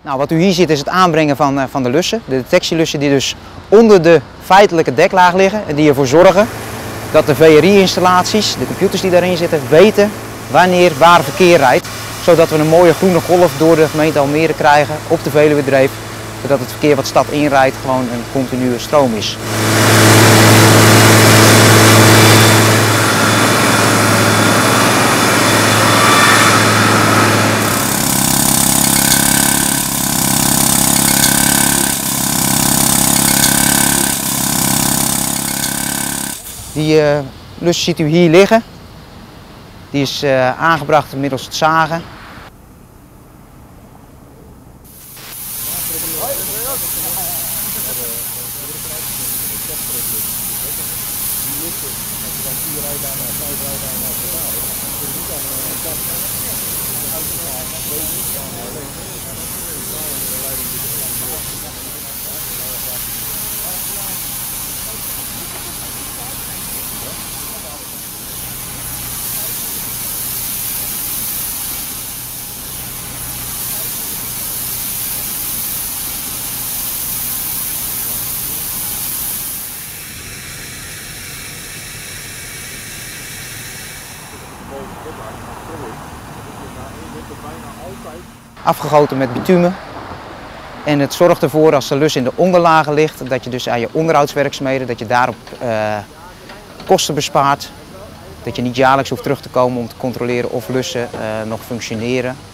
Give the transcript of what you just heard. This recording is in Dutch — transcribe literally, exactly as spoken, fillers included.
Nou, wat u hier ziet is het aanbrengen van, uh, van de lussen. De detectielussen die dus onder de feitelijke deklaag liggen en die ervoor zorgen dat de V R I-installaties, de computers die daarin zitten, weten wanneer waar verkeer rijdt. Zodat we een mooie groene golf door de gemeente Almere krijgen op de Veluwedreef. Zodat het verkeer wat stad inrijdt gewoon een continue stroom is. Die uh, lus ziet u hier liggen. Die is uh, aangebracht middels het zagen. Afgegoten met bitumen. En het zorgt ervoor, als de lus in de onderlagen ligt, dat je dus aan je onderhoudswerkzaamheden, dat je daarop uh, kosten bespaart. Dat je niet jaarlijks hoeft terug te komen om te controleren of lussen uh, nog functioneren.